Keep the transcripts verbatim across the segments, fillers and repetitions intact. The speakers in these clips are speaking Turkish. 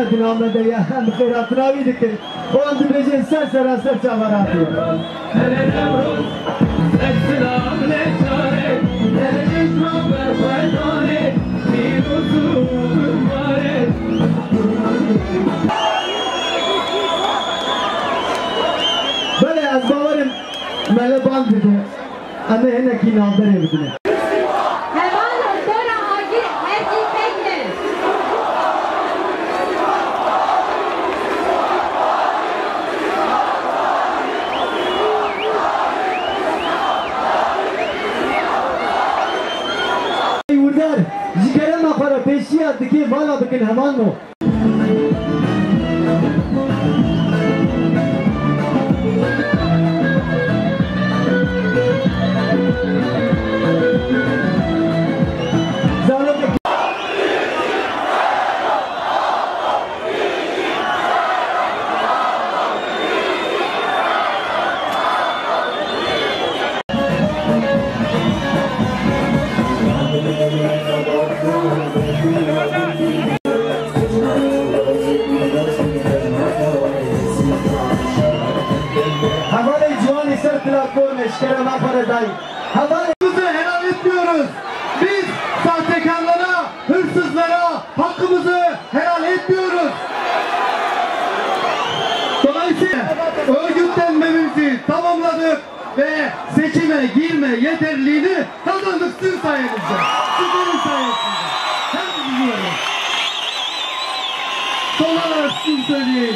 Ahmet'in Ahmet'e ya hem khairatına bir dikkat. O anda bece ser ser ser çavar atıyor. Böyle az bavarım mele band dedi. Ama hene ki naldır evdine. पेशी आती कि वाला बिकन हमानो Havarımızı helal etmiyoruz. Biz sahtekarlara, hırsızlara hakkımızı helal etmiyoruz. Dolayısıyla örgütlenmemizi tamamladık ve seçime girme yeterliliğini kazandık sizin sayenizde. Sizlerin sayesinde. Hem biliyorum. Son olarak sizin söyleyeyim.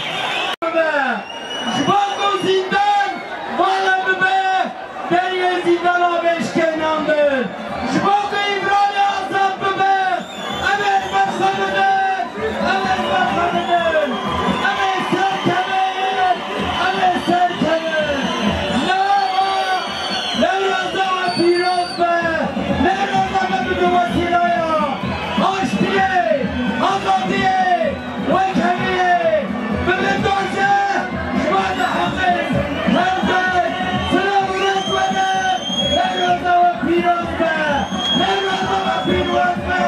Jbanko zindan, vallahi be, deriye zindana beşkenandır. Jbanko İbrahim azap be, emel bakanıdır, emel bakanıdır, emel serkemeyin, emel serkemeyin. Lava, levraza ve piroz be, levraza ve bir vasilaya, aş diye, azat diye, ve kemiye, ve bir dorse, jbanda hakkı, hevze, sıra vurak ve de, levraza ve piroz be, levraza ve piroz be.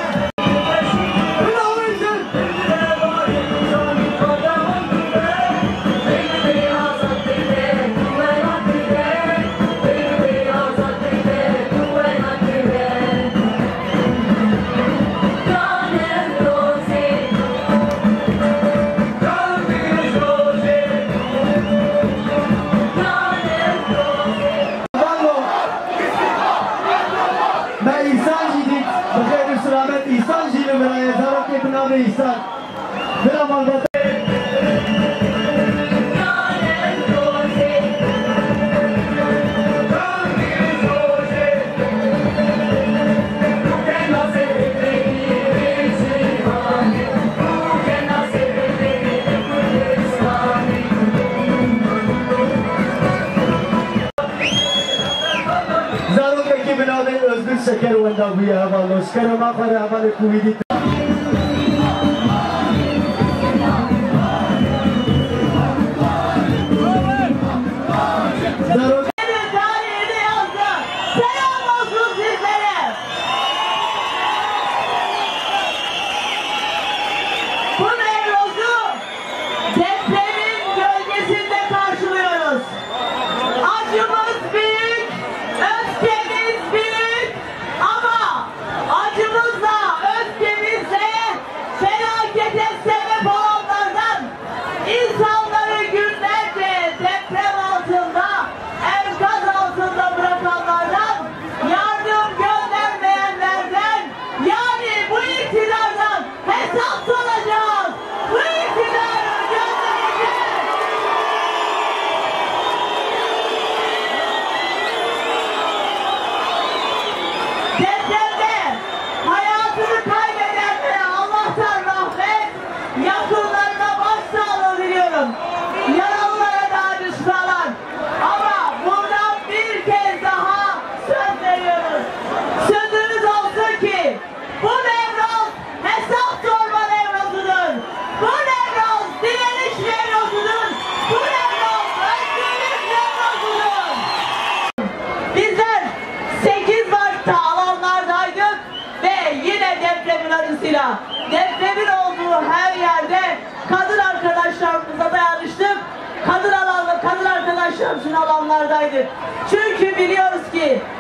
Ben İhsan Cidit, Bakayır Selamet İhsan Cidit ve Zarak Ebna ve İhsan bir amalda Özgür Şeker vanda bu ya havalı. Şeker ama para havalı kuvveti. Depremin olduğu her yerde orijinal alanlardaydık. Çünkü biliyoruz ki